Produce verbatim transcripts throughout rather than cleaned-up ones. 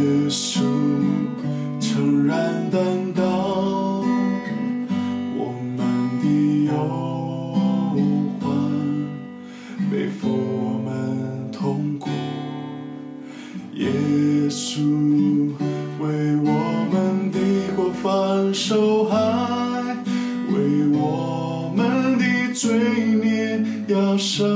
稣诚然担当我们的忧患，背负我们痛苦。耶稣为我们的过犯受害，为我们的罪孽压伤。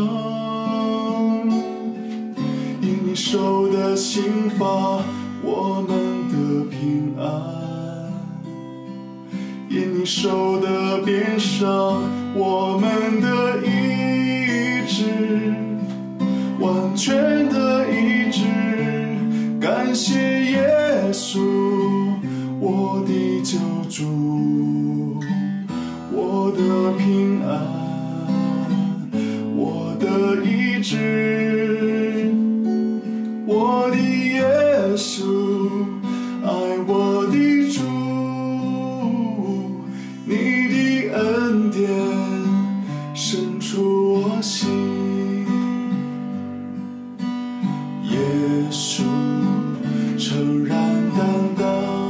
因你受的刑罚，我们的平安；因你受的鞭伤，我们的医治，完全的医治。感谢耶稣，我的救主，我的平安，我的医治，我的耶稣，爱我的主，你的恩典深出我心。耶稣诚然担当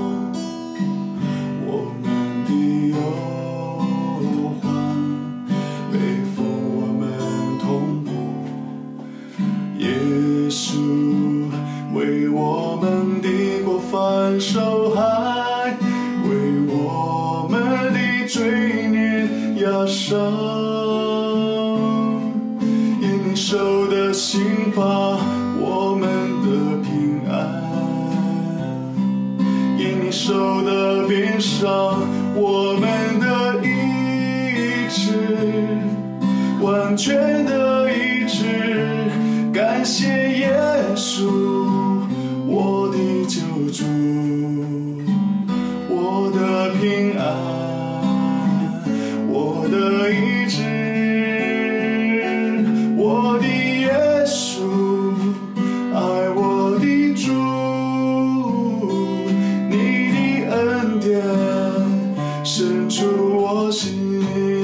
我们的忧患，背负我们痛苦。耶稣为我们的过犯受害，为我们的罪孽压伤。因你受的刑罚，我们的平安；因你受的鞭伤，我们的医治，完全的医治。感谢耶稣，我的救主，我的平安，我的医治，我的耶稣，爱我的主，你的恩典深出我心。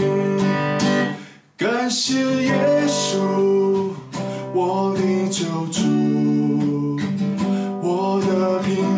感谢耶稣，我的救主，我的平